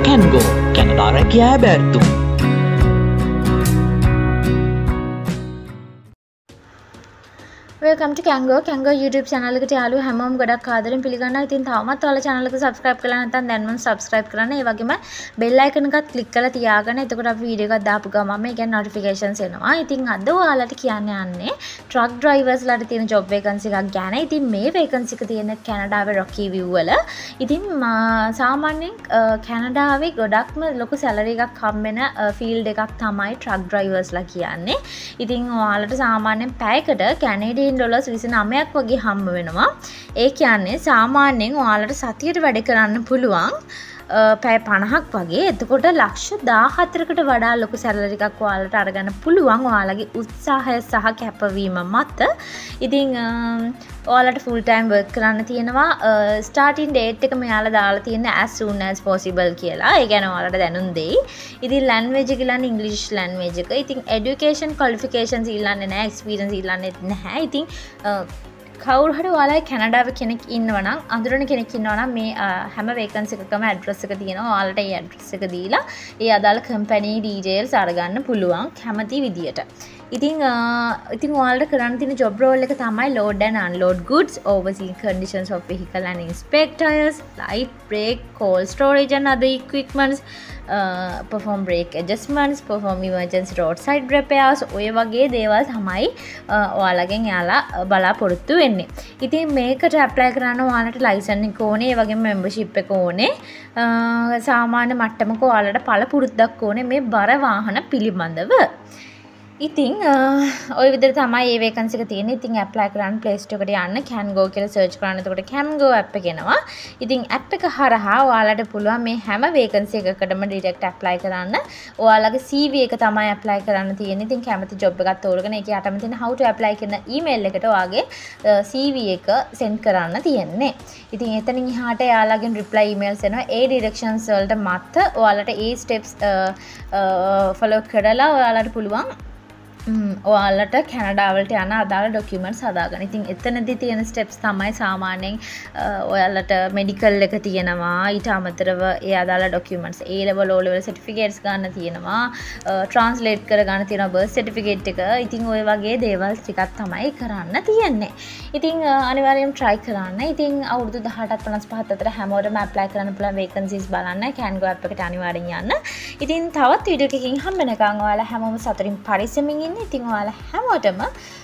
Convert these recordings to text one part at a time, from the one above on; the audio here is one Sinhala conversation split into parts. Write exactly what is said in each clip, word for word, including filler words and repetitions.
CanGo, Canada aqui é aberto. Welcome to CanGo. CanGo YouTube channel එකට යාළුවෝ හැමෝම ගොඩක් ආදරෙන් පිළිගන්නවා. ඉතින් තවමත් ඔයාලා channel එක subscribe කරලා නැත්නම් දැන්ම subscribe කරන්න. ඒ වගේම bell icon එකත් click කරලා තියාගන්න. එතකොට අපි වීඩියෝ එකක් දාපු ගමන් මේ කියන්නේ notifications එනවා. ඉතින් අද ඔයාලට කියන්න යන්නේ truck drivers ලාට තියෙන job vacancy එකක් ගැන. ඉතින් මේ vacancy එක තියෙන කැනඩාවේ Rocky View වල. ඉතින් සාමාන්‍යයෙන් කැනඩාවේ ගොඩක්ම ලොකු salary එකක් හම්බෙන field එකක් තමයි truck drivers ලා කියන්නේ. ඉතින් ඔයාලට සාමාන්‍යයෙන් පැයකට Canadian ඩොලර්ස් විසිනමයක් වගේ හම්බ වෙනවා. ඒ කියන්නේ සාමාන්‍යයෙන් ඔයාලට සතියට වැඩ කරන්න පුළුවන් පැය පනහක් වගේ. එතකොට ලක්ෂ දාහතරකට වඩා ලොකු සැලරි එකක් ඔයාලට අරගන්න පුළුවන් ඔයාලගේ උත්සාහය සහ කැපවීම මත. ඉතින් ඔයාලට full time work කරන්න තියෙනවා. starting date එක මෙයාලා දාලා තියෙන්නේ as soon as possible කියලා. ඒ කියන්නේ ඔයාලට දැනුම් දෙයි. ඉතින් language එක ඉල්ලන්නේ English language එක. ඉතින් education qualifications ඉල්ලන්නේ නැහැ, experience ඉල්ලන්නේ නැහැ. ඉතින් කවුරු හරි ඔයාලා කැනඩාවේ කෙනෙක් ඉන්නවා නම් අඳුරන කෙනෙක් ඉන්නවා නම් මේ හැම vacancy එකකම address එක තියෙනවා. ඔයාලට ඒ address එක දීලා ඒ අදාළ company details අරගන්න පුළුවන් කැමති විදියට. ඉතින් ඉතින් ඔයාලට කරන්න තියෙන job role එක තමයි load and unload goods, overseeing conditions of vehicle and inspect tires, light brake, cold storage and other equipments, uh, perform brake adjustments, perform emergency roadside repairs. ඔය වගේ දේවල් තමයි ඔයාලගෙන් යාලා බලාපොරොත්තු වෙන්නේ. ඉතින් මේකට apply කරන්න ඔයාලට license එක ඕනේ, ඒ වගේම membership එක ඕනේ. සාමාන්‍ය මට්ටමක ඔයාලට පළපුරුද්දක් ඕනේ මේ බර වාහන පිළිබඳව. ඉතින් ඔය විදිහට තමයි මේ vacancy එක තියෙන්නේ. ඉතින් apply කරන්න Play Store එකට යන්න CanGo කියලා search කරන්න. එතකොට CanGo app එක එනවා. ඉතින් app එක හරහා ඔයාලට පුළුවන් මේ හැම vacancy එකකටම direct apply කරන්න. ඔයාලගේ C V එක තමයි apply කරන්න තියෙන්නේ. ඉතින් කැමති job එකක් තෝරගෙන ඒකේ යටම තියෙන how to apply කියන email එකට ඔයාගේ C V එක send කරන්න තියෙන්නේ. ඉතින් එතනින් එහාට එයාලගෙන් reply emails එනවා. ඒ directions වලට මත ඔයාලට ඒ steps follow කරලා ඔයාලට පුළුවන් ඔයාලට කැනඩාවලට යන අදාළ ඩොකියුමන්ට්ස් හදාගන්න. ඉතින් එතනදී තියෙන ස්ටෙප්ස් තමයි සාමාන්‍යයෙන් ඔයාලට මෙඩිකල් එක තියෙනවා. ඊට අමතරව ඒ අදාළ documents A level O level certificates ගන්න තියෙනවා. ට්‍රාන්ස්ලේට් කර ගන්න තියෙනවා බර්ත් සර්ටිෆිකේට් එක. ඉතින් ওই වගේ දේවල් ටිකක් තමයි කරන්න තියෙන්නේ. ඉතින් අනිවාර්යයෙන් try කරන්න. ඉතින් අවුරුදු දහඅටත් පනස් පහත් අතර හැමෝටම apply කරන්න පුළුවන් vacancies බලන්න CanGo app එකට අනිවාර්යෙන් යන්න. ඉතින් තවත් වීඩියෝ එකකින් හම්බෙනකන් ඔයාලා හැමෝම සතුටින් පරිස්සමින් ඉන්න. ඉතින් ඔයාලා හැමෝටම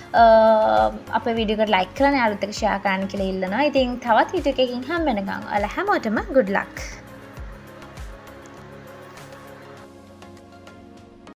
අපේ වීඩියෝ එකට like කරන්න, යාළුවොත් එක්ක share කරන්න කියලා ඉල්ලනවා. ඉතින් තවත් වීඩියෝ එකකින් හම්බ වෙනකන් ඔයාලා හැමෝටම good luck.